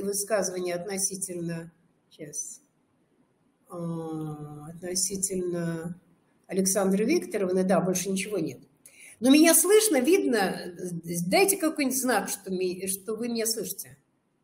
высказывания относительно, сейчас, относительно Александры Викторовны, да, больше ничего нет. Но меня слышно, видно? Дайте какой-нибудь знак, что вы меня слышите.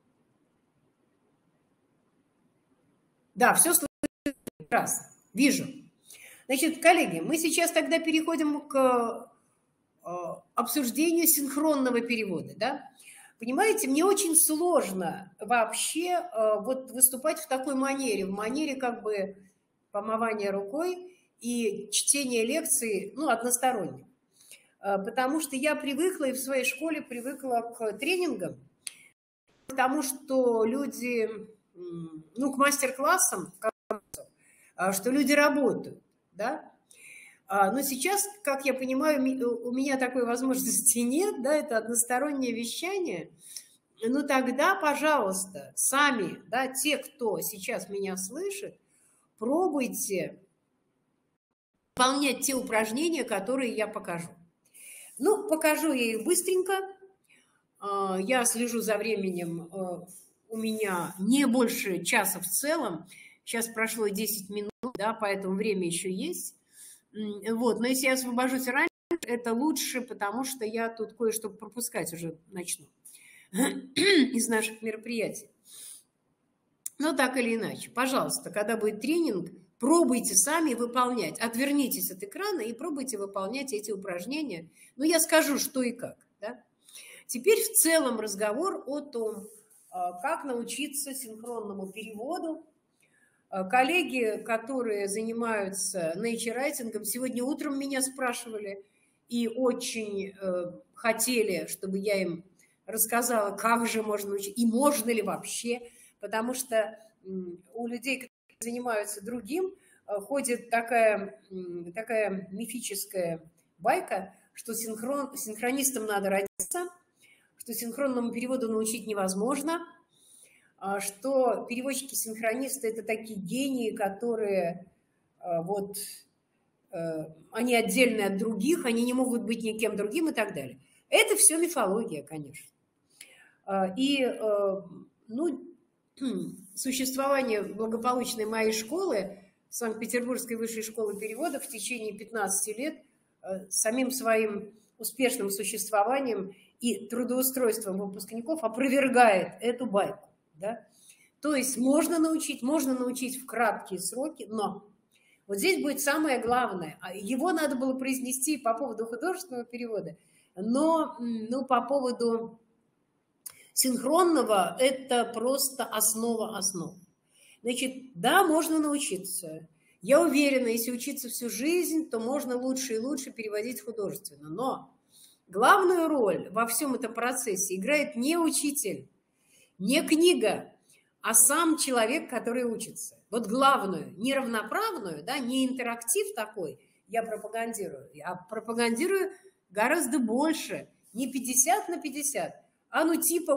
Да, все слышно прекрасно. Вижу. Значит, коллеги, мы сейчас тогда переходим к обсуждению синхронного перевода, да? Понимаете, мне очень сложно вообще вот выступать в такой манере, в манере как бы помывания рукой и чтения лекций, ну, односторонне. Потому что я привыкла и в своей школе привыкла к тренингам, к тому, что люди, ну, к мастер-классам, что люди работают, да? Но сейчас, как я понимаю, у меня такой возможности нет, да, это одностороннее вещание. Ну тогда, пожалуйста, сами, да, те, кто сейчас меня слышит, пробуйте выполнять те упражнения, которые я покажу. Ну, покажу я их быстренько. Я слежу за временем, у меня не больше часа в целом. Сейчас прошло 10 минут, да, поэтому время еще есть. Вот, но если я освобожусь раньше, это лучше, потому что я тут кое-что пропускать уже начну из наших мероприятий. Но так или иначе, пожалуйста, когда будет тренинг, пробуйте сами выполнять. Отвернитесь от экрана и пробуйте выполнять эти упражнения. Ну, я скажу, что и как. Да? Теперь в целом разговор о том, как научиться синхронному переводу. Коллеги, которые занимаются nature-райтингом, сегодня утром меня спрашивали и очень хотели, чтобы я им рассказала, как же можно учить, и можно ли вообще, потому что у людей, которые занимаются другим, ходит такая мифическая байка, что синхронистам надо родиться, что синхронному переводу научить невозможно, что переводчики-синхронисты – это такие гении, которые вот, они отдельны от других, они не могут быть никем другим и так далее. Это все мифология, конечно. И ну, существование благополучной моей школы, Санкт-Петербургской высшей школы перевода, в течение 15 лет самим своим успешным существованием и трудоустройством выпускников опровергает эту байку. Да? То есть можно научить в краткие сроки, но вот здесь будет самое главное. Его надо было произнести по поводу художественного перевода, но ну, по поводу синхронного это просто основа основ. Значит, да, можно научиться. Я уверена, если учиться всю жизнь, то можно лучше и лучше переводить художественно. Но главную роль во всем этом процессе играет не учитель, не книга, а сам человек, который учится. Вот главную, не равноправную, да, не интерактив такой я пропагандирую, а пропагандирую гораздо больше, не 50 на 50, а ну типа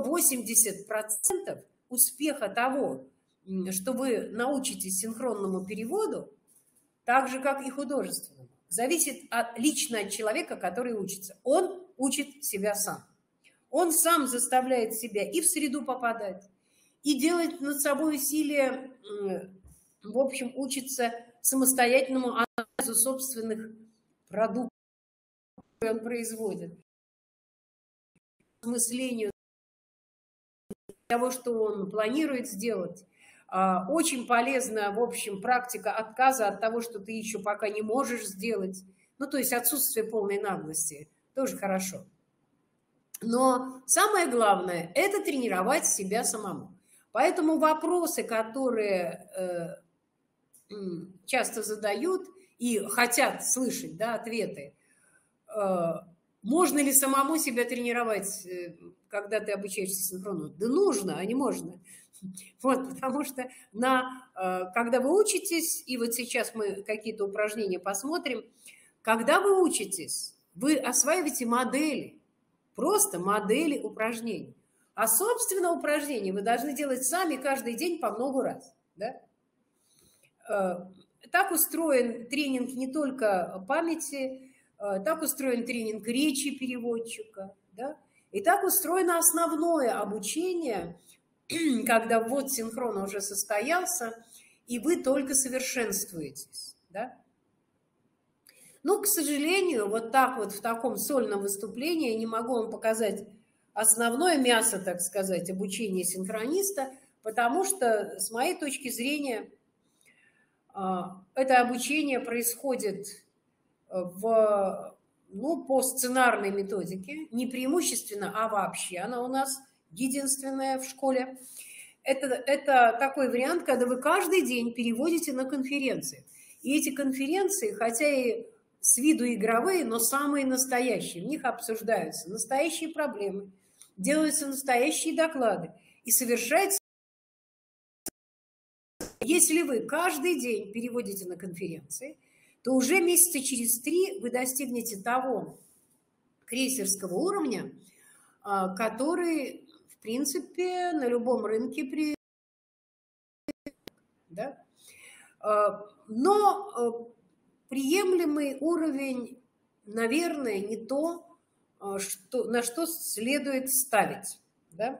80% успеха того, что вы научитесь синхронному переводу, так же, как и художественному, зависит лично от человека, который учится. Он учит себя сам. Он сам заставляет себя и в среду попадать, и делает над собой усилия, в общем, учится самостоятельному анализу собственных продуктов, которые он производит, осмыслению того, что он планирует сделать. Очень полезна, в общем, практика отказа от того, что ты еще пока не можешь сделать. Ну, то есть отсутствие полной наглости. Тоже хорошо. Но самое главное – это тренировать себя самому. Поэтому вопросы, которые часто задают и хотят слышать, да, ответы, можно ли самому себя тренировать, когда ты обучаешься синхрону? Да нужно, а не можно. Вот, потому что когда вы учитесь, и вот сейчас мы какие-то упражнения посмотрим, когда вы учитесь, вы осваиваете модели, просто модели упражнений. А, собственно, упражнения вы должны делать сами каждый день по много раз. Да? Так устроен тренинг не только памяти, так устроен тренинг речи переводчика. Да? И так устроено основное обучение когда ввод синхрона уже состоялся, и вы только совершенствуетесь, да? Ну, к сожалению, вот так вот в таком сольном выступлении я не могу вам показать основное мясо, так сказать, обучения синхрониста, потому что, с моей точки зрения, это обучение происходит по сценарной методике, не преимущественно, а вообще она у нас единственная в школе. Это такой вариант, когда вы каждый день переводите на конференции. И эти конференции, хотя и с виду игровые, но самые настоящие. В них обсуждаются настоящие проблемы, делаются настоящие доклады и совершается. Если вы каждый день переводите на конференции, то уже месяца через 3 вы достигнете того крейсерского уровня, который, в принципе, на любом рынке да? Но приемлемый уровень, наверное, не то, на что следует ставить. Да?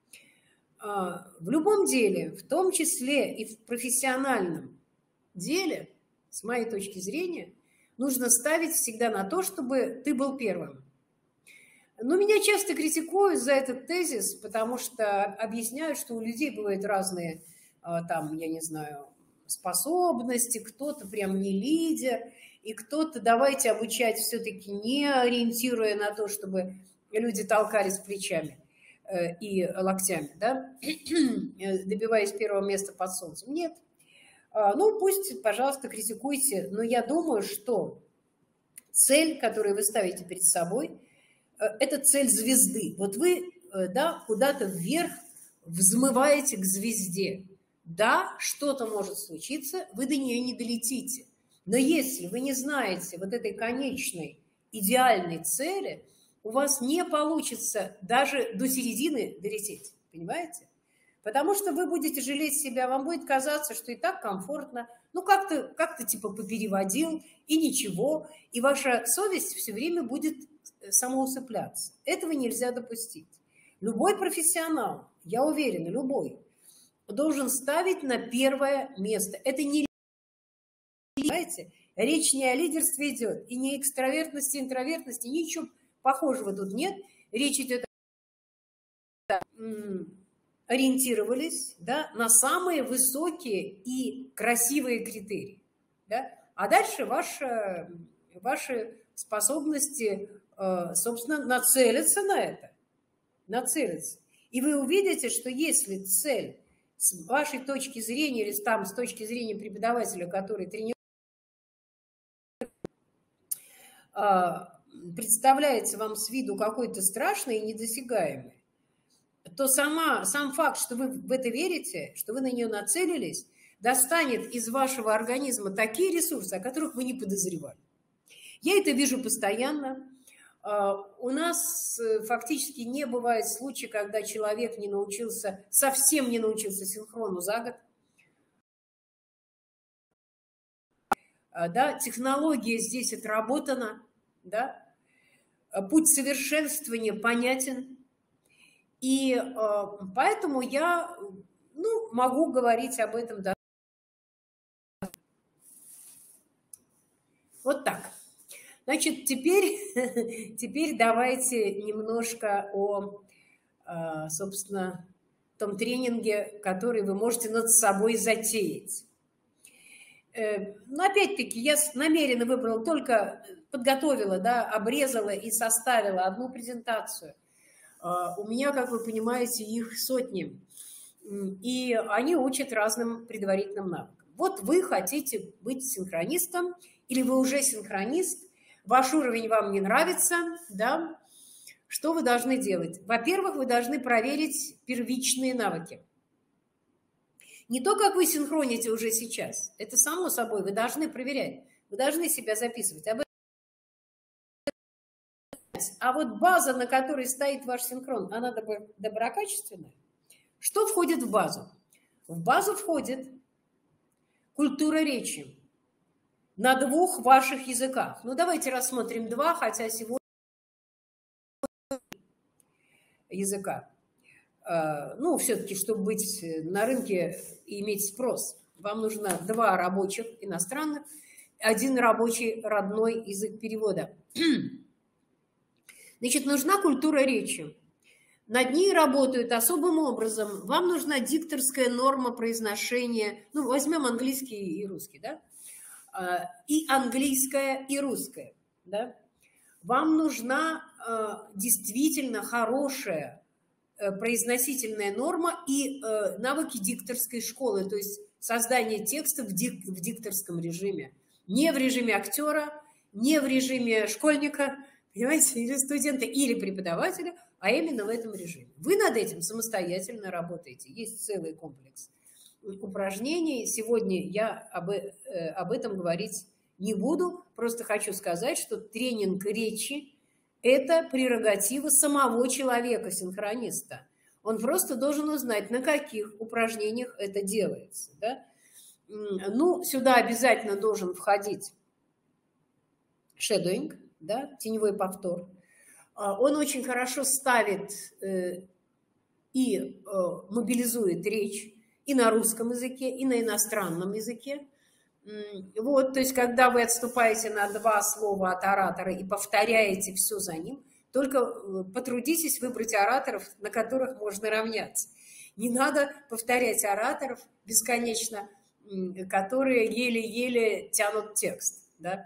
В любом деле, в том числе и в профессиональном деле, с моей точки зрения, нужно ставить всегда на то, чтобы ты был первым. Но меня часто критикуют за этот тезис, потому что объясняют, что у людей бывают разные, там, я не знаю, способности, кто-то прям не лидер, и кто-то давайте обучать все-таки не ориентируя на то, чтобы люди толкались плечами и локтями, да, добиваясь первого места под солнцем. Нет. Ну, пусть, пожалуйста, критикуйте, но я думаю, что цель, которую вы ставите перед собой, это цель звезды. Вот вы, да, куда-то вверх взмываете к звезде. Да, что-то может случиться, вы до нее не долетите. Но если вы не знаете вот этой конечной, идеальной цели, у вас не получится даже до середины долететь. Понимаете? Потому что вы будете жалеть себя, вам будет казаться, что и так комфортно, ну как-то типа попереводил, и ничего, и ваша совесть все время будет самоусыпляться. Этого нельзя допустить. Любой профессионал, я уверена, любой, должен ставить на первое место. Это не, понимаете, речь не о лидерстве идет, и не экстравертности, интровертности, ничего похожего тут нет. Речь идет о ориентировались, да, на самые высокие и красивые критерии. Да? А дальше ваши способности, собственно, нацелятся на это. Нацелятся. И вы увидите, что если цель с вашей точки зрения, или там с точки зрения преподавателя, который тренирует, представляется вам с виду какой-то страшный и недосягаемый, то сам факт, что вы в это верите, что вы на нее нацелились, достанет из вашего организма такие ресурсы, о которых вы не подозревали. Я это вижу постоянно. У нас фактически не бывает случая, когда человек совсем не научился синхрону за год. Да, технология здесь отработана, да? Путь совершенствования понятен. И поэтому я могу говорить об этом. Да. Вот так. Значит, теперь давайте немножко о, собственно, том тренинге, который вы можете над собой затеять. Но опять-таки я намеренно выбрала, только подготовила, да, обрезала и составила одну презентацию. У меня, как вы понимаете, их сотни. И они учат разным предварительным навыкам. Вот вы хотите быть синхронистом, или вы уже синхронист, ваш уровень вам не нравится, да? Что вы должны делать? Во-первых, вы должны проверить первичные навыки. Не то, как вы синхроните уже сейчас. Это само собой, вы должны проверять. Вы должны себя записывать. А вот база, на которой стоит ваш синхрон, она доброкачественная. Что входит в базу? В базу входит культура речи на 2 ваших языках. Ну, давайте рассмотрим 2, хотя сегодня языка. ну, все-таки, чтобы быть на рынке и иметь спрос, вам нужно 2 рабочих иностранных, 1 рабочий родной язык перевода. Значит, нужна культура речи. Над ней работают особым образом. Вам нужна дикторская норма произношения. Ну, возьмем английский и русский, да? И английская, и русская, да? Вам нужна действительно хорошая произносительная норма и навыки дикторской школы, то есть создание текста в дикторском режиме. Не в режиме актера, не в режиме школьника, понимаете, или студента, или преподавателя, а именно в этом режиме. Вы над этим самостоятельно работаете. Есть целый комплекс упражнений. Сегодня я об этом говорить не буду. Просто хочу сказать, что тренинг речи – это прерогатива самого человека, синхрониста. Он просто должен узнать, на каких упражнениях это делается. Да? Ну, сюда обязательно должен входить shadowing, да, теневой повтор. Он очень хорошо ставит и мобилизует речь и на русском языке, и на иностранном языке. Вот, то есть, когда вы отступаете на 2 слова от оратора и повторяете все за ним, только потрудитесь выбрать ораторов, на которых можно равняться. Не надо повторять ораторов бесконечно, которые еле-еле тянут текст. Да?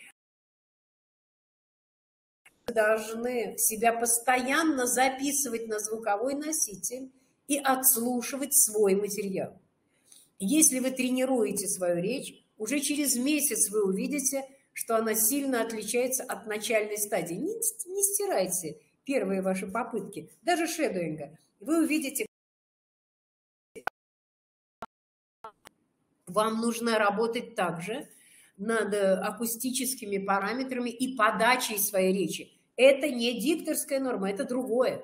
Вы должны себя постоянно записывать на звуковой носитель и отслушивать свой материал. Если вы тренируете свою речь, уже через месяц вы увидите, что она сильно отличается от начальной стадии. Не стирайте первые ваши попытки, даже шедоинга. Вы увидите, вам нужно работать также над акустическими параметрами и подачей своей речи. Это не дикторская норма, это другое.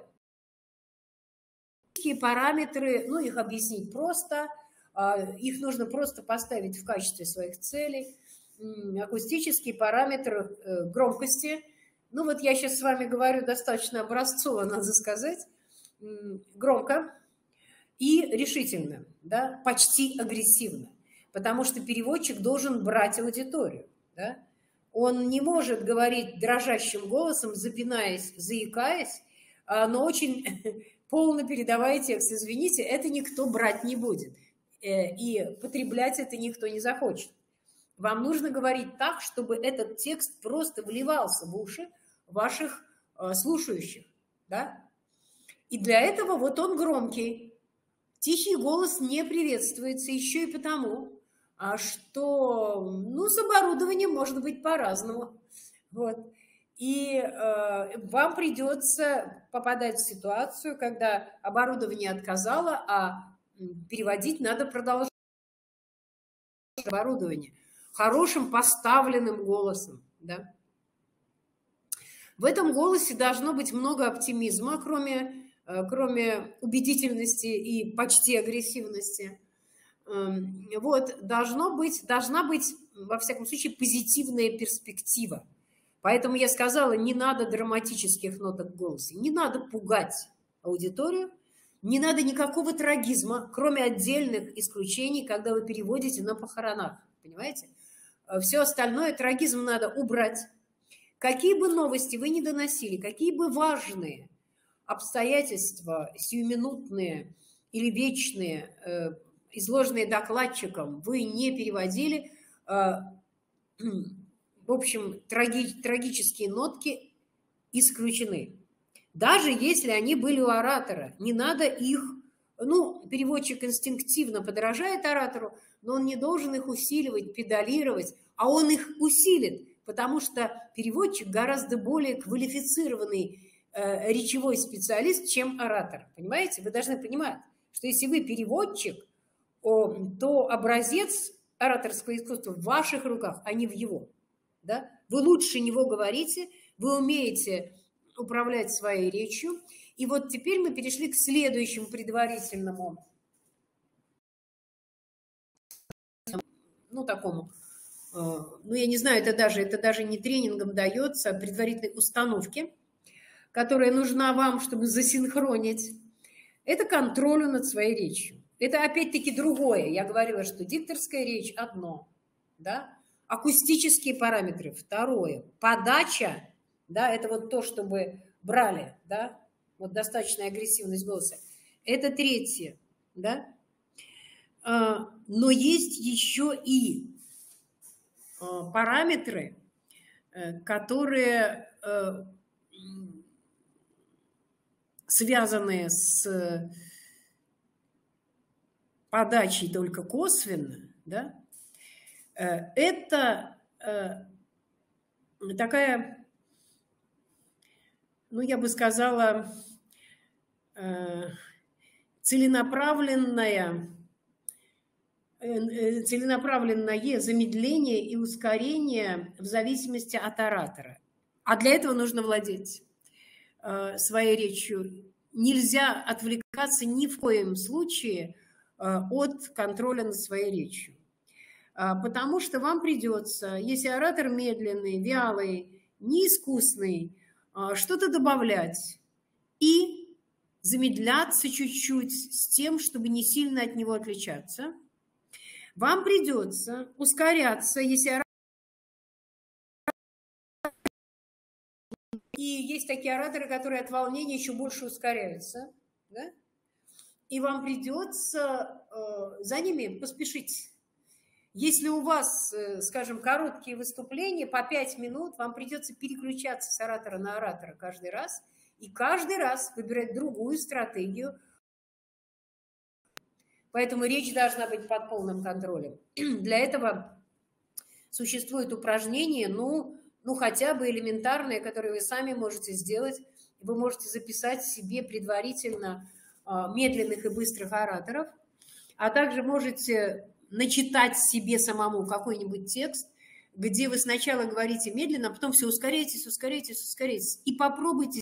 Параметры, ну, их объяснить просто, их нужно просто поставить в качестве своих целей. Акустический параметр громкости. Ну, вот я сейчас с вами говорю достаточно образцово, надо сказать. Громко и решительно, да, почти агрессивно. Потому что переводчик должен брать аудиторию. Да? Он не может говорить дрожащим голосом, запинаясь, заикаясь, но очень полно передавая текст. Извините, это никто брать не будет. И потреблять это никто не захочет. Вам нужно говорить так, чтобы этот текст просто вливался в уши ваших слушающих. Да? И для этого вот он громкий. Тихий голос не приветствуется еще и потому, что, ну, с оборудованием может быть по-разному. Вот. И вам придется попадать в ситуацию, когда оборудование отказало, а переводить надо продолжать оборудование хорошим поставленным голосом. Да? В этом голосе должно быть много оптимизма, кроме убедительности и почти агрессивности. Вот, должна быть, во всяком случае, позитивная перспектива. Поэтому я сказала, не надо драматических ноток в голосе, не надо пугать аудиторию, не надо никакого трагизма, кроме отдельных исключений, когда вы переводите на похоронах. Понимаете? Все остальное трагизм надо убрать. Какие бы новости вы ни доносили, какие бы важные обстоятельства, сиюминутные или вечные, изложенные докладчиком, вы не переводили, в общем, трагические нотки исключены. Даже если они были у оратора, не надо их, ну, переводчик инстинктивно подражает оратору, но он не должен их усиливать, педалировать, а он их усилит, потому что переводчик гораздо более квалифицированный речевой специалист, чем оратор. Понимаете? Вы должны понимать, что если вы переводчик, то образец ораторского искусства в ваших руках, а не в его. Да? Вы лучше него говорите, вы умеете управлять своей речью. И вот теперь мы перешли к следующему предварительному, ну, такому, ну, я не знаю, это даже не тренингом дается, а предварительной установке, которая нужна вам, чтобы засинхронить это контролю над своей речью. Это опять-таки другое. Я говорила, что дикторская речь одно, да? Акустические параметры второе. Подача, да, это вот то, чтобы брали, да, вот достаточная агрессивность голоса. Это третье, да. Но есть еще и параметры, которые связанные с подачей только косвенно, да, это такая, ну, я бы сказала, целенаправленное замедление и ускорение в зависимости от оратора. А для этого нужно владеть своей речью. Нельзя отвлекаться ни в коем случае от контроля над своей речью. Потому что вам придется, если оратор медленный, вялый, неискусный, что-то добавлять и замедляться чуть-чуть с тем, чтобы не сильно от него отличаться. Вам придется ускоряться, если оратор... И есть такие ораторы, которые от волнения еще больше ускоряются, да? И вам придется за ними поспешить. Если у вас, скажем, короткие выступления по 5 минут, вам придется переключаться с оратора на оратора каждый раз и каждый раз выбирать другую стратегию. Поэтому речь должна быть под полным контролем. Для этого существует упражнение, ну хотя бы элементарное, которое вы сами можете сделать. Вы можете записать себе предварительно медленных и быстрых ораторов, а также можете начитать себе самому какой-нибудь текст, где вы сначала говорите медленно, а потом все ускоряетесь, и попробуйте.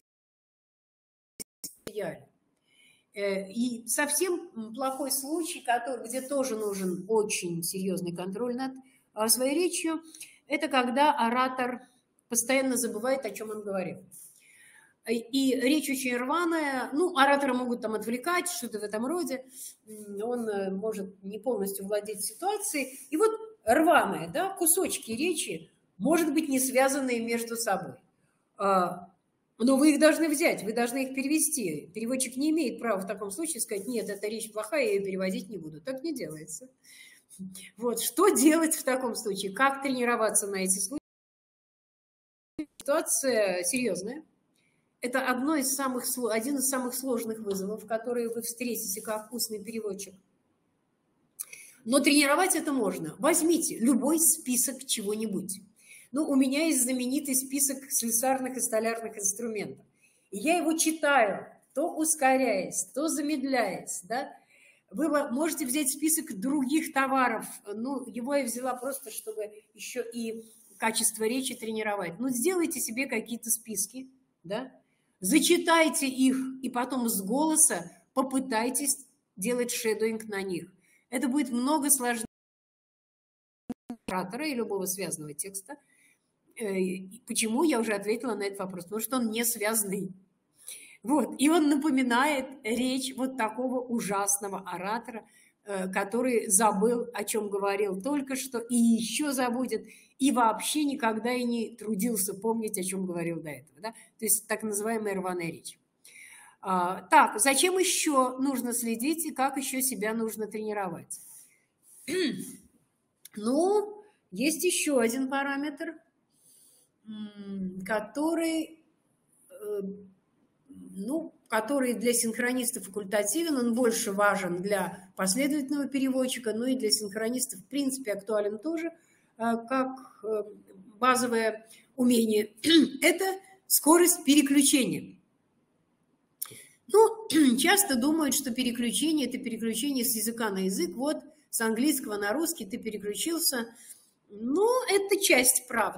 И совсем плохой случай, где тоже нужен очень серьезный контроль над своей речью, это когда оратор постоянно забывает, о чем он говорил. И речь очень рваная, ну, ораторы могут там отвлекать, что-то в этом роде, он может не полностью владеть ситуацией. И вот рваные, да, кусочки речи, может быть, не связанные между собой. Но вы их должны взять, вы должны их перевести. Переводчик не имеет права в таком случае сказать: нет, эта речь плохая, я ее переводить не буду. Так не делается. Вот, что делать в таком случае? Как тренироваться на эти случаи? Ситуация серьезная. Это один из самых сложных вызовов, которые вы встретите как устный переводчик. Но тренировать это можно. Возьмите любой список чего-нибудь. Ну, у меня есть знаменитый список слесарных и столярных инструментов. И я его читаю, то ускоряясь, то замедляясь. Да? Вы можете взять список других товаров. Ну, его я взяла просто, чтобы еще и качество речи тренировать. Ну, сделайте себе какие-то списки, да? Зачитайте их, и потом с голоса попытайтесь делать шедоинг на них. Это будет много сложнее оратора и любого связанного текста. Почему? Я уже ответила на этот вопрос. Потому что он не связанный. Вот. И он напоминает речь вот такого ужасного оратора, который забыл, о чем говорил только что, и еще забудет, и вообще никогда и не трудился помнить, о чем говорил до этого. Да? То есть так называемая рваная речь. Так, зачем еще нужно следить и как еще себя нужно тренировать? Ну, есть еще один параметр, который для синхрониста факультативен, он больше важен для последовательного переводчика, но и для синхрониста в принципе актуален тоже, как базовое умение. Это скорость переключения. Ну, часто думают, что переключение – это переключение с языка на язык. Вот с английского на русский ты переключился. Ну, это часть правды.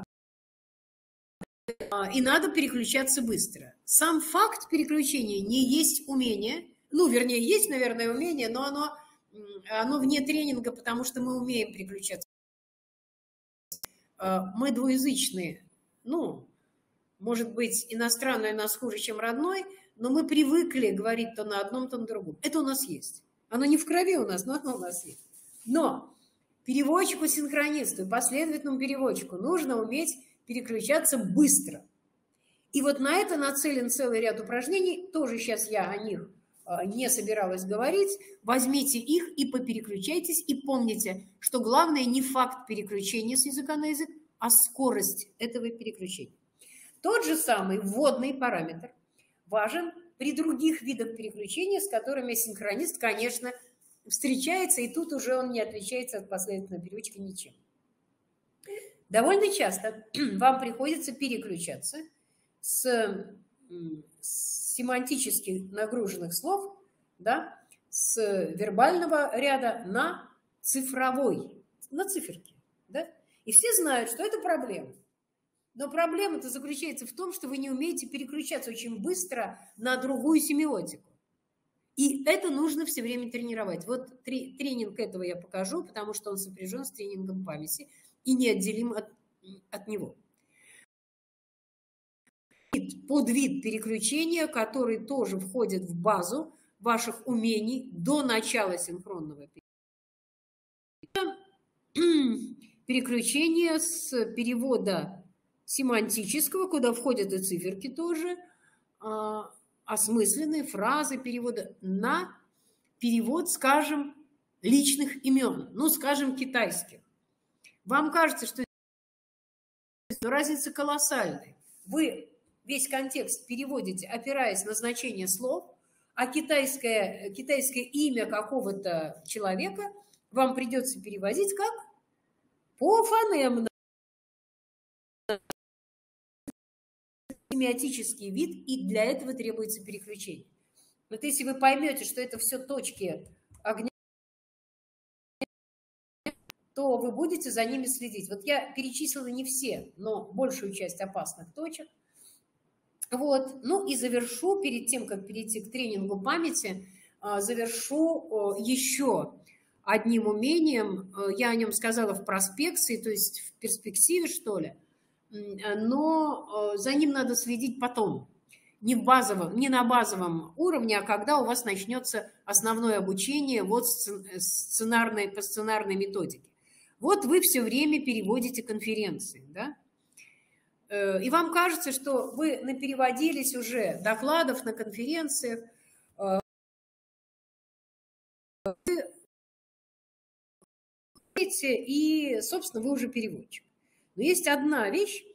И надо переключаться быстро. Сам факт переключения не есть умение. Ну, вернее, есть, наверное, умение, но оно вне тренинга, потому что мы умеем переключаться. Мы двуязычные. Ну, может быть, иностранный у нас хуже, чем родной, но мы привыкли говорить то на одном, то на другом. Это у нас есть. Оно не в крови у нас, но оно у нас есть. Но переводчику-синхронисту и последовательному переводчику нужно уметь переключаться быстро. И вот на это нацелен целый ряд упражнений. Тоже сейчас я о них не собиралась говорить. Возьмите их и попереключайтесь. И помните, что главное не факт переключения с языка на язык, а скорость этого переключения. Тот же самый вводный параметр важен при других видах переключения, с которыми синхронист, конечно, встречается, и тут уже он не отличается от последовательного переводчика ничем. Довольно часто вам приходится переключаться с семантически нагруженных слов, да, с вербального ряда на цифровой, на циферки. Да? И все знают, что это проблема. Но проблема-то заключается в том, что вы не умеете переключаться очень быстро на другую семиотику. И это нужно все время тренировать. Вот тренинг этого я покажу, потому что он сопряжен с тренингом памяти и неотделим от него. Подвид переключения, который тоже входит в базу ваших умений до начала синхронного переключение с перевода семантического, куда входят и циферки тоже, осмысленные фразы перевода, на перевод, скажем, личных имен, ну, скажем, китайских. Вам кажется, что разница колоссальная. Вы весь контекст переводите, опираясь на значение слов, а китайское имя какого-то человека вам придется переводить как? По фонемно. Семиотический вид, и для этого требуется переключение. Вот если вы поймете, что это все точки огня, то вы будете за ними следить. Вот я перечислила не все, но большую часть опасных точек. Вот. Ну и завершу, перед тем, как перейти к тренингу памяти, завершу еще одним умением. Я о нем сказала в проспекции, то есть в перспективе, что ли, но за ним надо следить потом. Не на базовом уровне, а когда у вас начнется основное обучение вот по сценарной методике. Вот вы все время переводите конференции, да? И вам кажется, что вы напереводились уже докладов на конференциях, и, собственно, вы уже переводчик. Но есть одна вещь,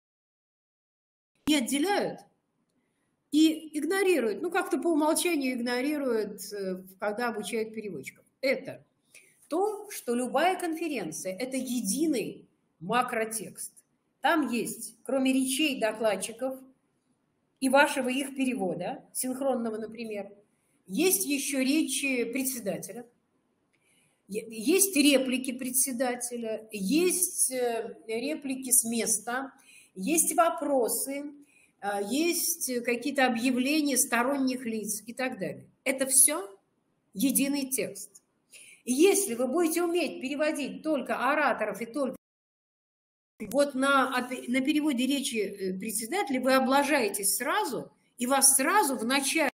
не отделяют и игнорируют, ну, как-то по умолчанию игнорируют, когда обучают переводчиков. Это то, что любая конференция – это единый макротекст. Там есть, кроме речей докладчиков и вашего их перевода, синхронного, например, есть еще речи председателя, есть реплики председателя, есть реплики с места, есть вопросы, есть какие-то объявления сторонних лиц и так далее. Это все единый текст. И если вы будете уметь переводить только ораторов и только вот на переводе речи председателя, вы облажаетесь сразу, и вас сразу вначале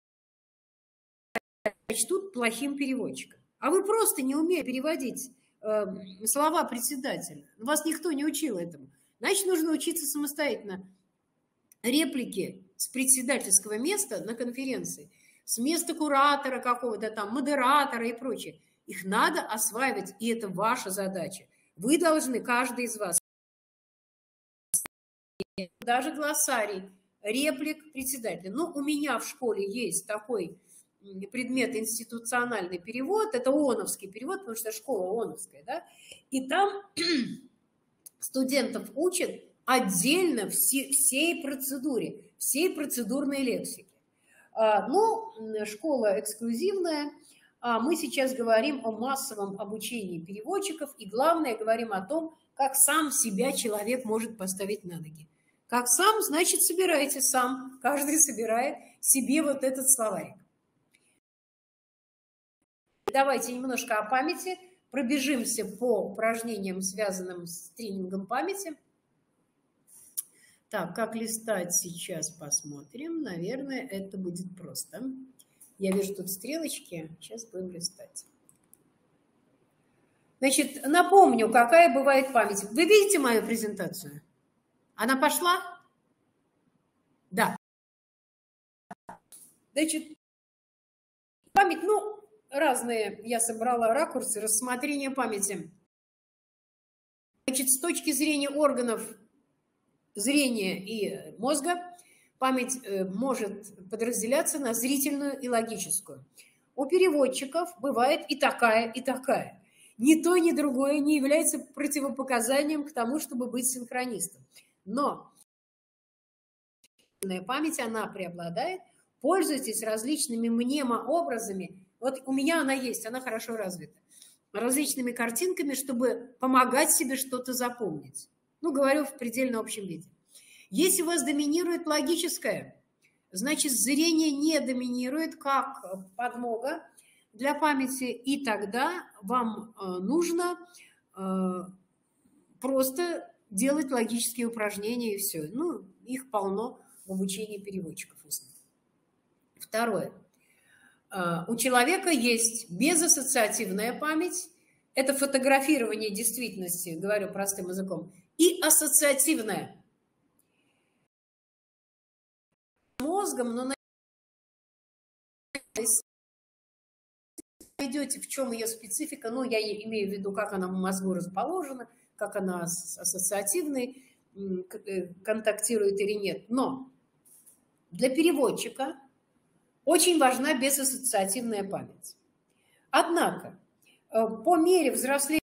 сочтут плохим переводчиком. А вы просто не умеете переводить слова председателя. Вас никто не учил этому. Значит, нужно учиться самостоятельно. Реплики с председательского места на конференции, с места куратора какого-то там, модератора и прочее. Их надо осваивать, и это ваша задача. Вы должны, каждый из вас, даже глоссарий, реплик председателя. Ну, у меня в школе есть такой предмет институциональный перевод, это ООНовский перевод, потому что школа ООНовская, да, и там студентов учат отдельно всей процедуре, всей процедурной лексике. Ну, школа эксклюзивная, мы сейчас говорим о массовом обучении переводчиков, и главное, говорим о том, как сам себя человек может поставить на ноги. Как сам, значит, собирайте сам. Каждый собирает себе вот этот словарик. Давайте немножко о памяти. Пробежимся по упражнениям, связанным с тренингом памяти. Так, как листать сейчас, посмотрим. Наверное, это будет просто. Я вижу тут стрелочки. Сейчас будем листать. Значит, напомню, какая бывает память. Вы видите мою презентацию? Она пошла? Да. Значит, память, ну, разные я собрала ракурсы рассмотрения памяти. Значит, с точки зрения органов зрения и мозга, память может подразделяться на зрительную и логическую. У переводчиков бывает и такая, и такая. Ни то, ни другое не является противопоказанием к тому, чтобы быть синхронистом. Но память, она преобладает. Пользуйтесь различными мнемообразами. Вот у меня она есть, она хорошо развита. Различными картинками, чтобы помогать себе что-то запомнить. Ну, говорю в предельно общем виде. Если у вас доминирует логическое, значит, зрение не доминирует как подмога для памяти, и тогда вам нужно просто делать логические упражнения, и все. Ну, их полно в обучении переводчиков. Второе. У человека есть безассоциативная память, это фотографирование действительности, говорю простым языком, и ассоциативная. Мозгом, но найдете, в чем ее специфика, ну, я имею в виду, как она в мозгу расположена, как она с ассоциативной контактирует или нет. Но для переводчика очень важна безассоциативная память. Однако, по мере взросления,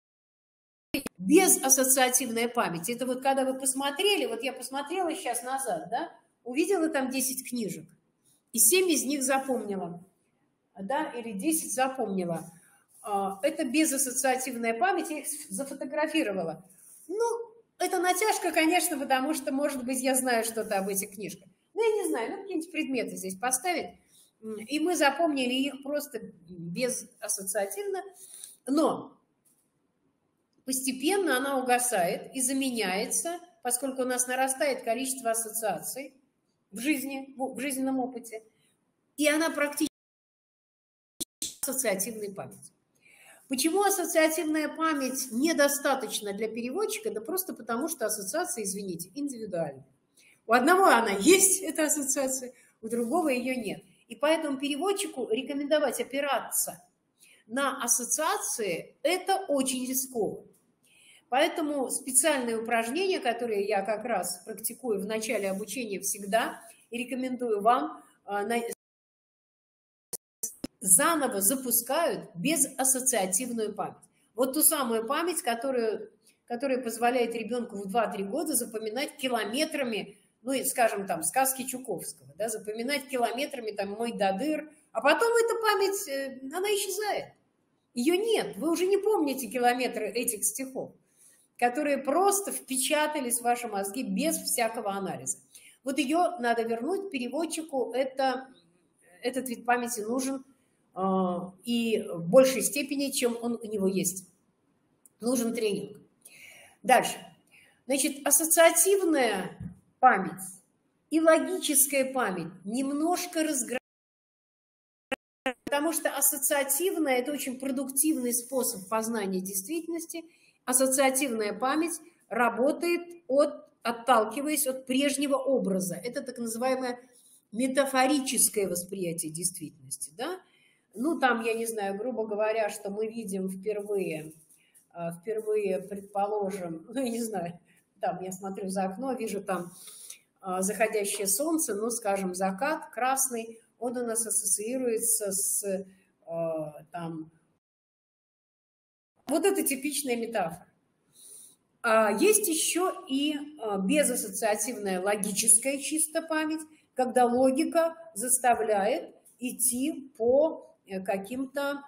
безассоциативная память, это вот когда вы посмотрели, вот я посмотрела сейчас назад, да, увидела там 10 книжек, и 7 из них запомнила, да, или 10 запомнила. Это безассоциативная память, я их зафотографировала. Ну, это натяжка, конечно, потому что, может быть, я знаю что-то об этих книжках. Ну, я не знаю, ну, какие-нибудь предметы здесь поставить. И мы запомнили их просто безассоциативно. Но постепенно она угасает и заменяется, поскольку у нас нарастает количество ассоциаций в жизни, в жизненном опыте. И она практически ассоциативной памяти. Почему ассоциативная память недостаточна для переводчика? Да просто потому, что ассоциация, извините, индивидуальна. У одного она есть, эта ассоциация, у другого ее нет. И поэтому переводчику рекомендовать опираться на ассоциации – это очень рискованно. Поэтому специальные упражнения, которые я как раз практикую в начале обучения всегда, и рекомендую вам, заново запускают безассоциативную память. Вот ту самую память, которая позволяет ребенку в 2-3 года запоминать километрами, ну, скажем, там, сказки Чуковского, да, запоминать километрами там «Мой додыр», а потом эта память, она исчезает. Ее нет, вы уже не помните километры этих стихов, которые просто впечатались в ваши мозги без всякого анализа. Вот ее надо вернуть переводчику, этот вид памяти нужен и в большей степени, чем он у него есть. Нужен тренинг. Дальше. Значит, ассоциативная память и логическая память немножко разграничены, потому что ассоциативная – это очень продуктивный способ познания действительности. Ассоциативная память работает, отталкиваясь от прежнего образа. Это так называемое метафорическое восприятие действительности. Да? Ну, там, я не знаю, грубо говоря, что мы видим впервые, предположим, ну, я не знаю, там я смотрю за окно, вижу там заходящее солнце, ну, скажем, закат красный, он у нас ассоциируется с там... Вот это типичная метафора. Есть еще и безассоциативная логическая чисто память, когда логика заставляет идти по каким-то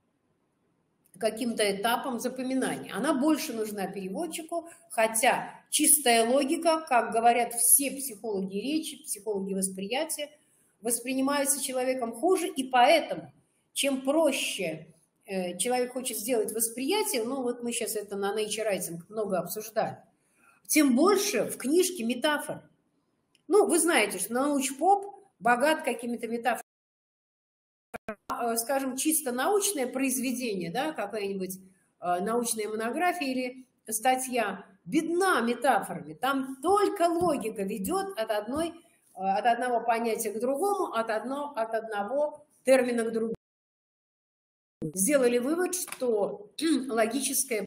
этапам запоминания. Она больше нужна переводчику, хотя чистая логика, как говорят все психологи речи, психологи восприятия, воспринимается человеком хуже, и поэтому, чем проще человек хочет сделать восприятие, ну вот мы сейчас это на Nature Writing много обсуждали, тем больше в книжке метафор. Ну, вы знаете, что научпоп богат какими-то метафорами. Скажем, чисто научное произведение, да, какая-нибудь научная монография или статья, бедна метафорами. Там только логика ведет от одного понятия к другому, от одного термина к другому. Сделали вывод, что логическая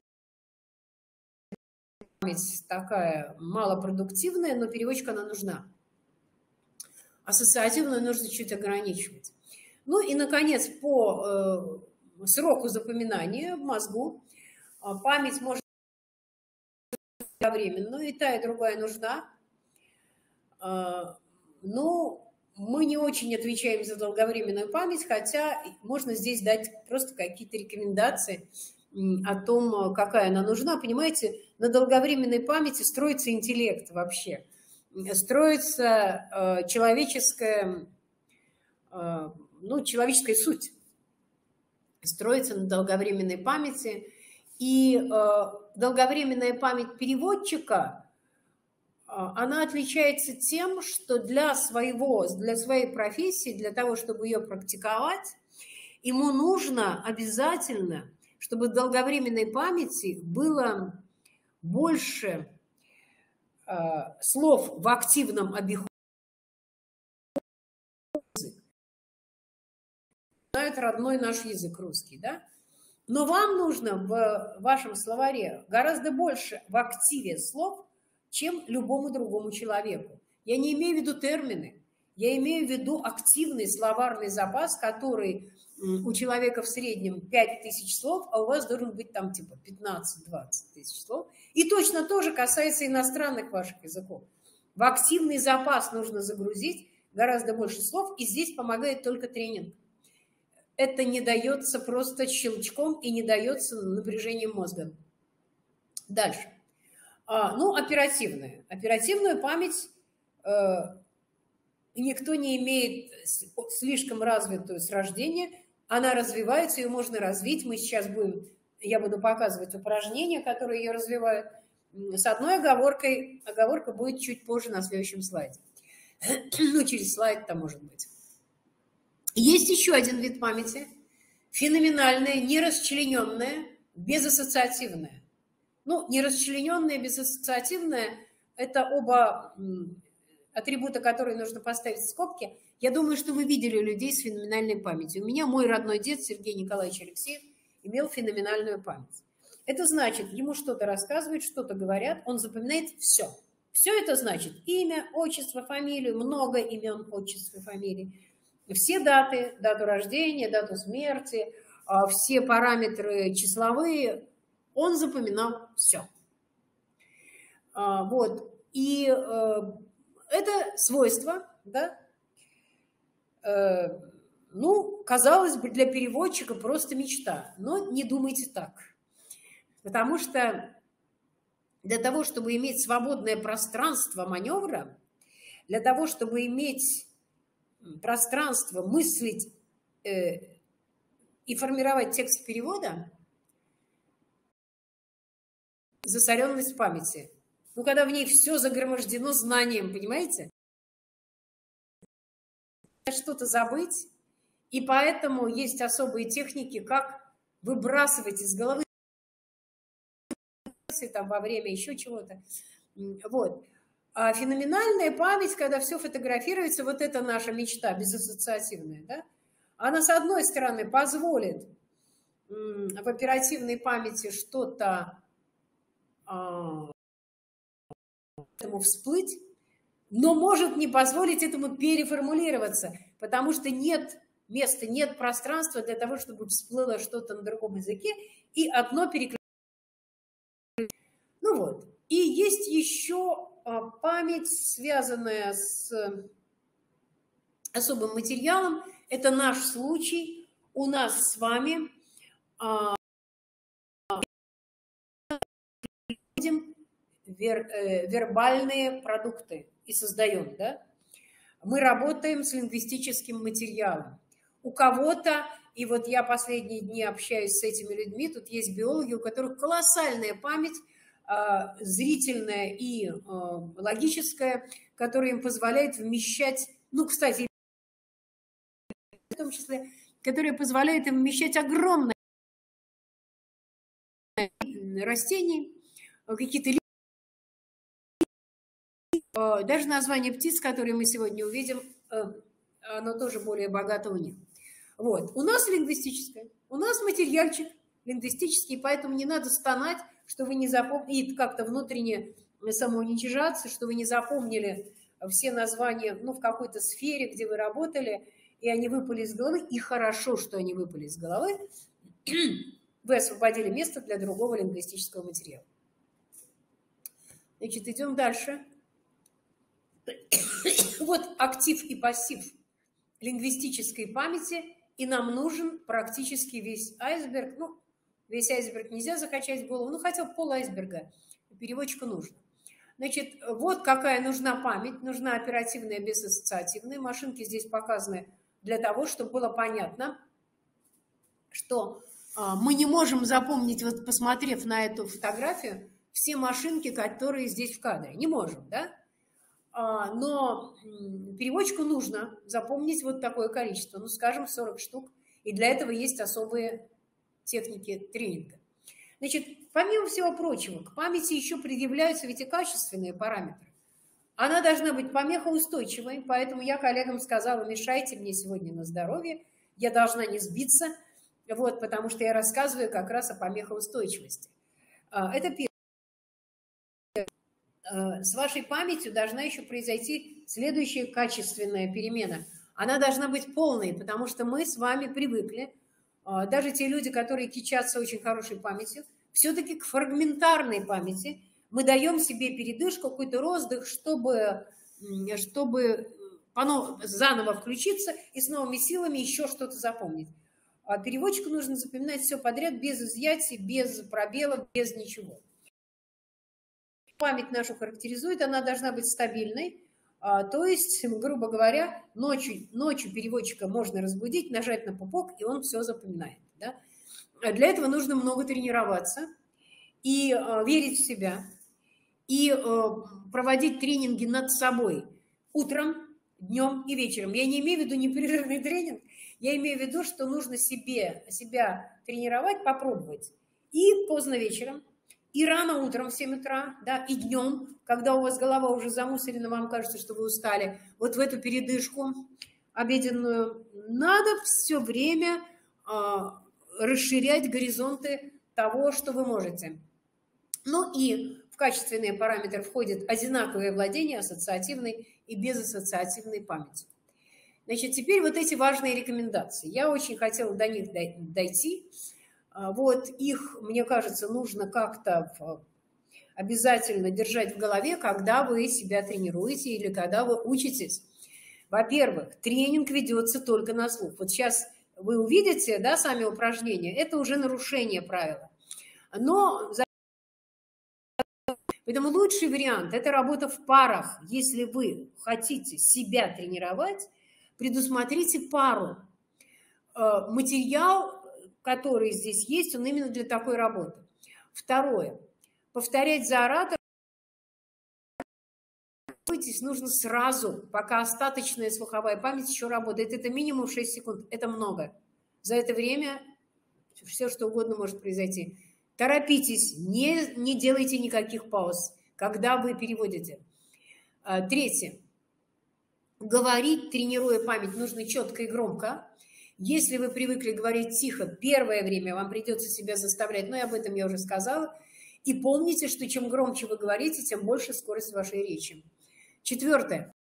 память такая малопродуктивная, но переводчику она нужна. Ассоциативную нужно чуть ограничивать. Ну и, наконец, по сроку запоминания в мозгу память может быть одновременную, и та, и другая нужна. Но мы не очень отвечаем за долговременную память, хотя можно здесь дать просто какие-то рекомендации о том, какая она нужна. Понимаете, на долговременной памяти строится интеллект вообще, строится человеческая суть, строится на долговременной памяти. И долговременная память переводчика, она отличается тем, что для своей профессии, для того, чтобы ее практиковать, ему нужно обязательно, чтобы в долговременной памяти было больше слов в активном обиходе. Знают родной наш язык русский, да? Но вам нужно в вашем словаре гораздо больше в активе слов, чем любому другому человеку. Я не имею в виду термины, я имею в виду активный словарный запас, который у человека в среднем 5000 слов, а у вас должен быть там типа 15-20 тысяч слов. И точно то же касается иностранных ваших языков. В активный запас нужно загрузить гораздо больше слов, и здесь помогает только тренинг. Это не дается просто щелчком и не дается напряжением мозга. Дальше. Оперативная. Оперативную память никто не имеет слишком развитую с рождения. Она развивается, ее можно развить. Я буду показывать упражнения, которые ее развивают. С одной оговоркой. Оговорка будет чуть позже на следующем слайде. Через слайд-то может быть. Есть еще один вид памяти. Феноменальная, нерасчлененная, безассоциативная. Нерасчлененная, безассоциативная – это оба атрибута, которые нужно поставить в скобки. Я думаю, что вы видели людей с феноменальной памятью. У меня мой родной дед Сергей Николаевич Алексеев имел феноменальную память. Это значит, ему что-то рассказывают, что-то говорят, он запоминает все. Все это значит имя, отчество, фамилию, много имен, отчеств и фамилий. Все даты, дату рождения, дату смерти, все параметры числовые, он запоминал все. И это свойство, да, казалось бы, для переводчика просто мечта. Но не думайте так. Потому что для того, чтобы иметь свободное пространство маневра, для того, чтобы иметь пространство мыслить и формировать текст перевода, засоренность памяти. Когда в ней все загромождено знанием, понимаете? Что-то забыть, и поэтому есть особые техники, как выбрасывать из головы там, во время еще чего-то. А феноменальная память, когда все фотографируется, вот это наша мечта безассоциативная, да? Она, с одной стороны, позволит в оперативной памяти что-то этому всплыть, но может не позволить этому переформулироваться, потому что нет места, нет пространства для того, чтобы всплыло что-то на другом языке, и одно переключение. И есть еще память, связанная с особым материалом. Это наш случай. У нас с вами вербальные продукты и создаем, да? Мы работаем с лингвистическим материалом. У кого-то, и я последние дни общаюсь с этими людьми, тут есть биологи, у которых колоссальная память зрительное и логическое, которое им позволяет вмещать, ну, кстати, в том числе, которое позволяет им вмещать огромное растений, какие-то даже название птиц, которые мы сегодня увидим, оно тоже более богато у них. Вот. У нас лингвистическое, у нас материальчик лингвистический, поэтому не надо стонать, что вы не запомнили, и как-то внутренне самоуничижаться, что вы не запомнили все названия, ну, в какой-то сфере, где вы работали, и они выпали из головы, и хорошо, что они выпали из головы, вы освободили место для другого лингвистического материала. Значит, идем дальше. Вот актив и пассив лингвистической памяти, и нам нужен практически весь айсберг. Ну, весь айсберг нельзя закачать в голову, ну, хотя бы пол айсберга переводчику нужно. Значит, вот какая нужна память. Нужна оперативная, безассоциативная. Машинки здесь показаны для того, чтобы было понятно, что мы не можем запомнить, вот посмотрев на эту фотографию, все машинки, которые здесь в кадре. Не можем, да? Но переводчику нужно запомнить вот такое количество, ну, скажем, 40 штук, и для этого есть особые техники тренинга. Значит, помимо всего прочего, к памяти еще предъявляются ведь и качественные параметры. Она должна быть помехоустойчивой, поэтому я коллегам сказала, мешайте мне сегодня на здоровье, я должна не сбиться, вот, потому что я рассказываю как раз о помехоустойчивости. Это первое. С вашей памятью должна еще произойти следующая качественная перемена. Она должна быть полной, потому что мы с вами привыкли, даже те люди, которые кичатся очень хорошей памятью, все-таки к фрагментарной памяти мы даем себе передышку, какой-то роздых, чтобы заново включиться и с новыми силами еще что-то запомнить. А переводчику нужно запоминать все подряд, без изъятий, без пробелов, без ничего. Память нашу характеризует, она должна быть стабильной, то есть, грубо говоря, ночью переводчика можно разбудить, нажать на пупок, и он все запоминает. Да? Для этого нужно много тренироваться и верить в себя, и проводить тренинги над собой утром, днем и вечером. Я не имею в виду непрерывный тренинг, я имею в виду, что нужно себя тренировать, попробовать и поздно вечером, и рано утром в 7 утра, да, и днем, когда у вас голова уже замусорена, вам кажется, что вы устали, вот в эту передышку обеденную надо все время расширять горизонты того, что вы можете. Ну и в качественные параметры входит одинаковое владение ассоциативной и безассоциативной памятью. Значит, теперь вот эти важные рекомендации. Я очень хотела до них дойти. Вот их, мне кажется, нужно как-то обязательно держать в голове, когда вы себя тренируете или когда вы учитесь. Во-первых, тренинг ведется только на слух. Вот сейчас вы увидите, да, сами упражнения, это уже нарушение правила. Но поэтому лучший вариант – это работа в парах. Если вы хотите себя тренировать, предусмотрите пару. Материал, который здесь есть, он именно для такой работы. Второе. Повторять за оратором нужно сразу, пока остаточная слуховая память еще работает. Это минимум 6 секунд. Это много. За это время все, что угодно может произойти. Торопитесь, не делайте никаких пауз, когда вы переводите. Третье. Говорить, тренируя память, нужно четко и громко. Если вы привыкли говорить тихо, первое время вам придется себя заставлять, но об этом я уже сказала. И помните, что чем громче вы говорите, тем больше скорость вашей речи. Четвертое.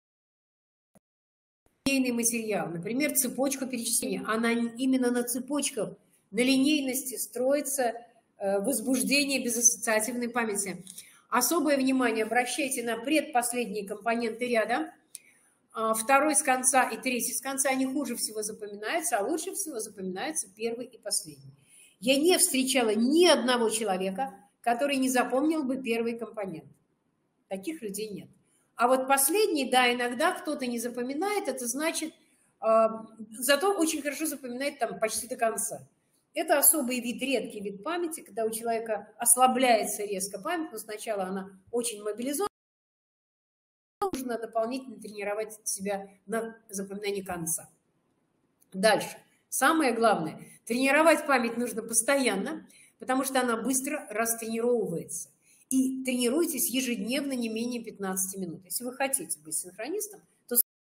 Линейный материал, например, цепочка перечисления. Она именно на цепочках, на линейности строится возбуждение безассоциативной памяти. Особое внимание обращайте на предпоследние компоненты ряда. Второй с конца и третий с конца, они хуже всего запоминаются, а лучше всего запоминаются первый и последний. Я не встречала ни одного человека, который не запомнил бы первый компонент. Таких людей нет. А вот последний, да, иногда кто-то не запоминает, это значит, зато очень хорошо запоминает там почти до конца. Это особый вид, редкий вид памяти, когда у человека ослабляется резко память, но сначала она очень мобилизована, нужно дополнительно тренировать себя на запоминании конца. Дальше. Самое главное, тренировать память нужно постоянно, потому что она быстро растренировывается. И тренируйтесь ежедневно не менее 15 минут. Если вы хотите быть синхронистом, то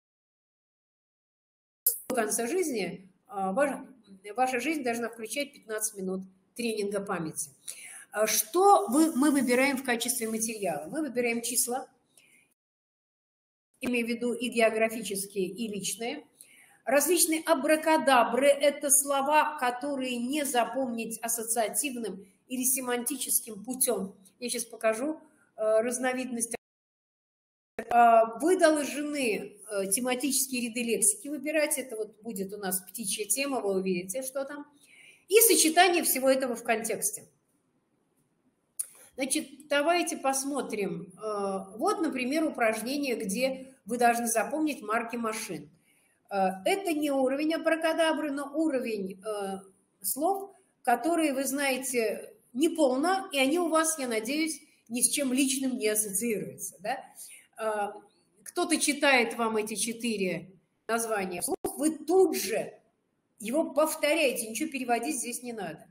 до конца жизни ваша жизнь должна включать 15 минут тренинга памяти. Что мы выбираем в качестве материала? Мы выбираем числа, имею в виду и географические, и личные. Различные абракадабры – это слова, которые не запомнить ассоциативным или семантическим путем. Я сейчас покажу разновидность. Вы должны тематические ряды лексики выбирать. Это вот будет у нас птичья тема, вы увидите, что там. И сочетание всего этого в контексте. Значит, давайте посмотрим. Вот, например, упражнение, где вы должны запомнить марки машин. Это не уровень абракадабры, но уровень слов, которые вы знаете неполно, и они у вас, я надеюсь, ни с чем личным не ассоциируются. Да? Кто-то читает вам эти 4 названия вслух, вы тут же его повторяете, ничего переводить здесь не надо.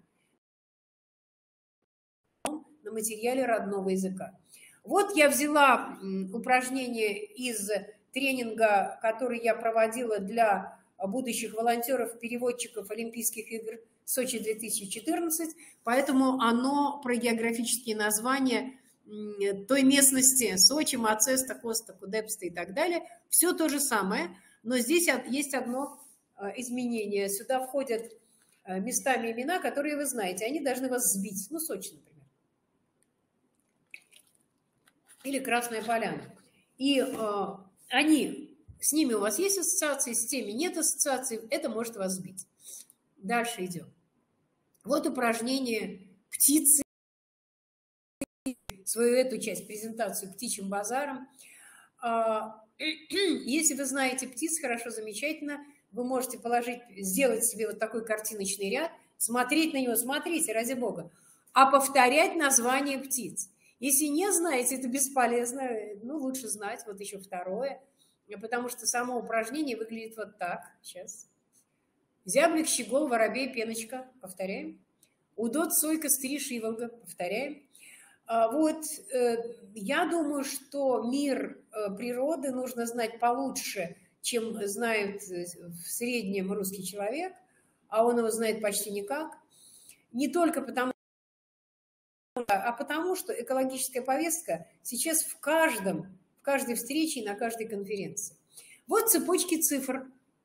На материале родного языка. Вот я взяла упражнение из тренинга, который я проводила для будущих волонтеров, переводчиков Олимпийских игр Сочи 2014, поэтому оно про географические названия той местности: Сочи, Мацеста, Коста, Кудепста и так далее. Все то же самое, но здесь есть одно изменение. Сюда входят местами имена, которые вы знаете. Они должны вас сбить. Ну, Сочи, например. Или Красная Поляна. И с ними у вас есть ассоциации, с теми нет ассоциаций, это может вас сбить. Дальше идем. Вот упражнение птицы, свою эту часть, презентацию птичьим базаром. Если вы знаете птиц хорошо, замечательно, вы можете сделать себе вот такой картиночный ряд, смотреть на него, смотрите, ради бога, а повторять название птиц. Если не знаете, это бесполезно, ну, лучше знать. Вот еще второе, потому что само упражнение выглядит вот так. Сейчас. Зяблик, щегол, воробей, пеночка. Повторяем. Удот, сойка, стриж, иволга. Повторяем. Вот, я думаю, что мир природы нужно знать получше, чем знает в среднем русский человек, а он его знает почти никак. Не только потому, а потому что экологическая повестка сейчас в каждой встрече и на каждой конференции. Вот цепочки цифр.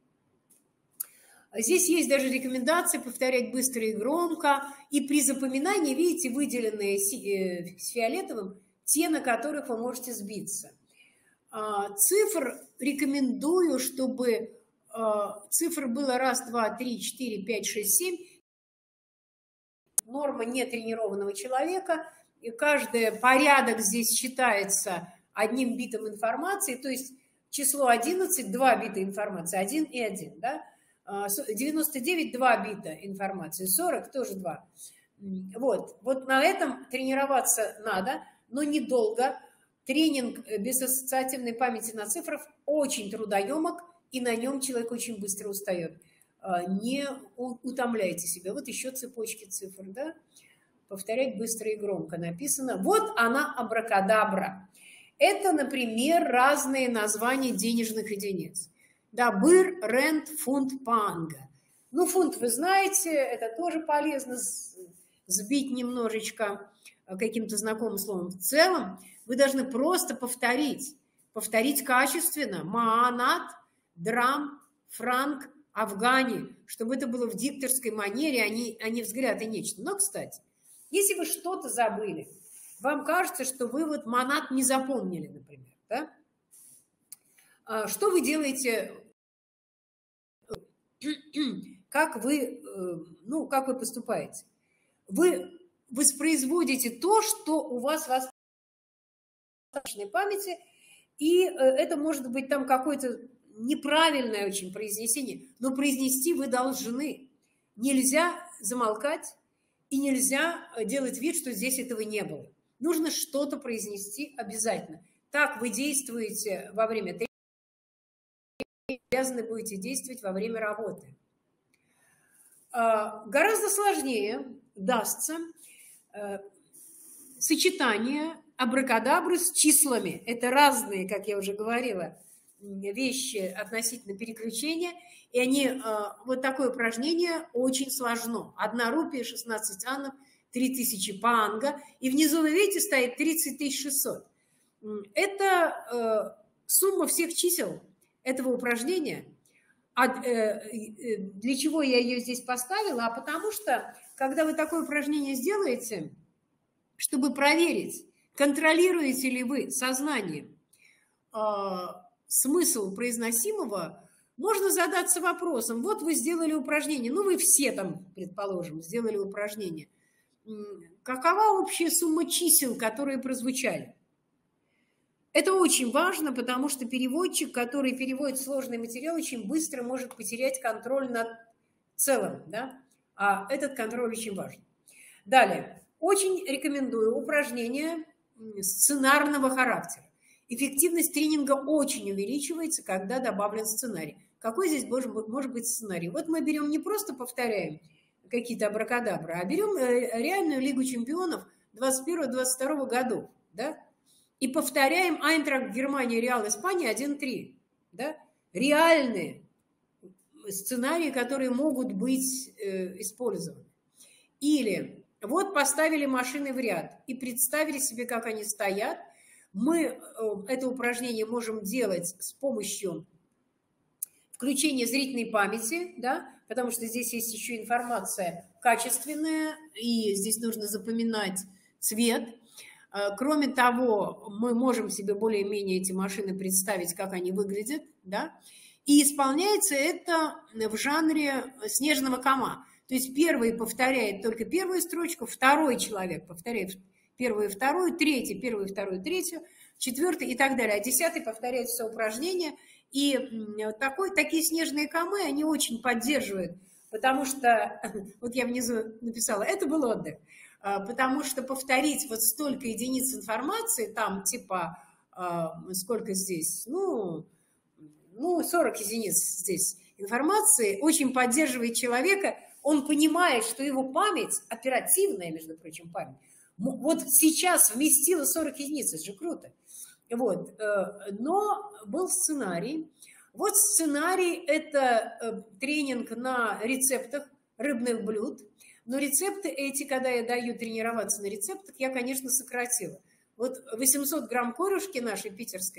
Здесь есть даже рекомендации повторять быстро и громко. И при запоминании, видите, выделенные с фиолетовым, те, на которых вы можете сбиться. Цифр рекомендую, чтобы цифр было 1, 2, 3, 4, 5, 6, 7. Норма нетренированного человека. И каждый порядок здесь считается одним битом информации. То есть число 11, 2 бита информации, 1 и 1. Да? 99 – 2 бита информации, 40 – тоже 2. Вот на этом тренироваться надо, но недолго. Тренинг без ассоциативной памяти на цифрах очень трудоемок, и на нем человек очень быстро устает. Не утомляйте себя. Вот еще цепочки цифр, да? Повторять быстро и громко написано. Вот она, абракадабра. Это, например, разные названия денежных единиц. Да, быр, рент, фунт, панга. Ну, фунт вы знаете, это тоже полезно сбить немножечко каким-то знакомым словом. В целом вы должны просто повторить качественно. Маанат, драм, франк, афгани, чтобы это было в дикторской манере, а не взгляд и нечто. Но, кстати, если вы что-то забыли, вам кажется, что вы вот манат не запомнили, например, да? Что вы делаете, как вы поступаете? Вы воспроизводите то, что у вас в остаточной памяти, и это может быть там какое-то неправильное очень произнесение, но произнести вы должны. нельзя замолкать и нельзя делать вид, что здесь этого не было. Нужно что-то произнести обязательно. Так вы действуете во время тренинга, обязаны будете действовать во время работы. Гораздо сложнее дастся сочетание абракадабры с числами. Это разные, как я уже говорила, вещи относительно переключения. И они, вот такое упражнение очень сложно. 1 рупия, 16 аннов, 3000 паанга. И внизу, вы видите, стоит 30 600. Это сумма всех чисел этого упражнения. Для чего я ее здесь поставила? Потому что, когда вы такое упражнение сделаете, чтобы проверить, контролируете ли вы сознанием смысл произносимого, можно задаться вопросом. Вот вы сделали упражнение, ну вы все там, предположим, сделали упражнение. Какова общая сумма чисел, которые прозвучали? Это очень важно, потому что переводчик, который переводит сложный материал, очень быстро может потерять контроль над целым. Да? А этот контроль очень важен. Далее. Очень рекомендую упражнения сценарного характера. Эффективность тренинга очень увеличивается, когда добавлен сценарий. Какой здесь может быть сценарий? Вот мы берем, не просто повторяем какие-то абракадабры, а берем реальную Лигу чемпионов 21-22 годов. Да? И повторяем Айнтрахт Германия, Реал Испания 1-3. Да? Реальные сценарии, которые могут быть использованы. Или вот поставили машины в ряд и представили себе, как они стоят. Мы это упражнение можем делать с помощью включения зрительной памяти, да? Потому что здесь есть еще информация качественная, и здесь нужно запоминать цвет. Кроме того, мы можем себе более-менее эти машины представить, как они выглядят, да? И исполняется это в жанре снежного кома. То есть первый повторяет только первую строчку, второй человек повторяет первую и вторую, третий первую, вторую, третью, четвертый и так далее. А 10-й повторяет все упражнения. И такие снежные комы, они очень поддерживают, потому что, вот я внизу написала, это был отдых. Потому что повторить вот столько единиц информации, там типа, сколько здесь, ну 40 единиц здесь информации, очень поддерживает человека, он понимает, что его память, оперативная, между прочим, память, вот сейчас вместила 40 единиц, это же круто. Вот. Но был сценарий. Вот сценарий – это тренинг на рецептах рыбных блюд. Но рецепты эти, когда я даю тренироваться на рецептах, я, конечно, сократила. Вот 800 грамм корюшки нашей питерской,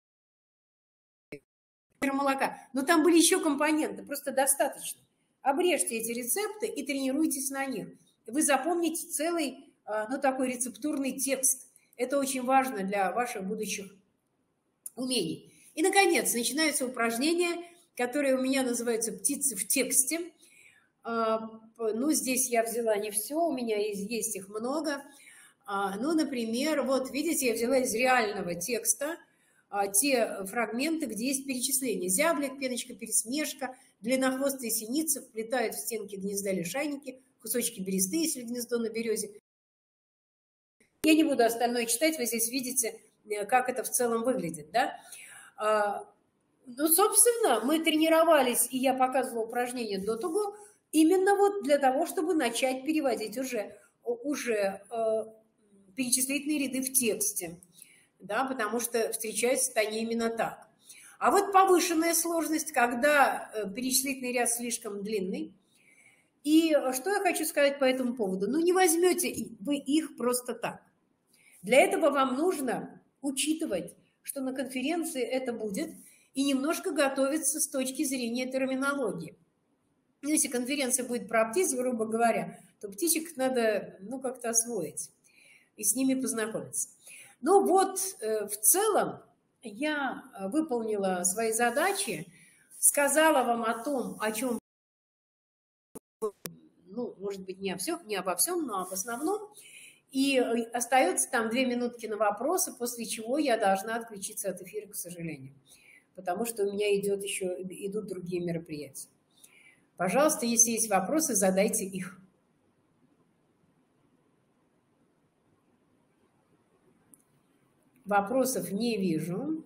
молока, но там были еще компоненты, просто достаточно. Обрежьте эти рецепты и тренируйтесь на них. Вы запомните целый, такой рецептурный текст. Это очень важно для ваших будущих умений. И, наконец, начинаются упражнения, которые у меня называются «Птицы в тексте». Ну, здесь я взяла не все, у меня есть их много. Ну, например, вот видите, я взяла из реального текста те фрагменты, где есть перечисления. Зяблик, пеночка, пересмешка, длиннохвостые синицы вплетают в стенки гнезда лишайники, кусочки бересты, если гнездо на березе. Я не буду остальное читать, вы здесь видите, как это в целом выглядит. Да? Ну, собственно, мы тренировались, и я показывала упражнения до того, именно вот для того, чтобы начать переводить уже перечислительные ряды в тексте. Да, потому что встречаются они именно так. А вот повышенная сложность, когда перечислительный ряд слишком длинный. И что я хочу сказать по этому поводу? Ну, не возьмете вы их просто так. Для этого вам нужно учитывать, что на конференции это будет, и немножко готовиться с точки зрения терминологии. Если конференция будет про птиц, грубо говоря, то птичек надо, как-то освоить и с ними познакомиться. Ну вот, в целом, я выполнила свои задачи, сказала вам о том, о чем, может быть, не обо всем, но об основном. И остается там 2 минутки на вопросы, после чего я должна отключиться от эфира, к сожалению, потому что у меня идут другие мероприятия. Пожалуйста, если есть вопросы, задайте их. Вопросов не вижу.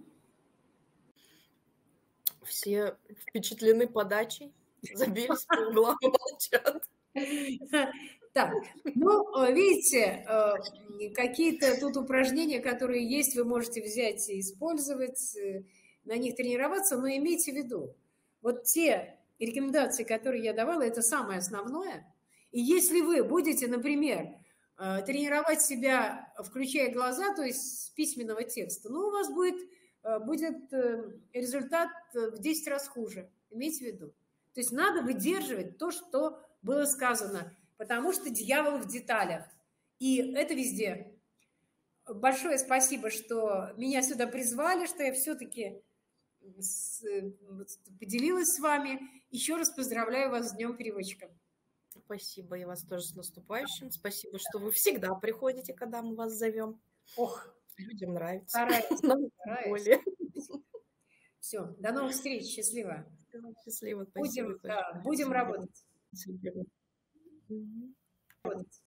Все впечатлены подачей, забились по углам и молчат. Так, ну, видите, какие-то тут упражнения, которые есть, вы можете взять и использовать, на них тренироваться, но имейте в виду, вот те рекомендации, которые я давала, это самое основное. И если вы будете, например, тренировать себя, включая глаза, то есть с письменного текста, ну, у вас будет результат в 10 раз хуже. Имейте в виду. То есть надо выдерживать то, что было сказано, потому что дьявол в деталях. И это везде. Большое спасибо, что меня сюда призвали, что я все-таки поделилась с вами. Еще раз поздравляю вас с Днем переводчика. Спасибо, и вас тоже с наступающим. Спасибо, что вы всегда приходите, когда мы вас зовем. Ох, людям нравится. Стараюсь. Все, до новых встреч, счастливо. Счастливо, спасибо. Будем работать. Спасибо.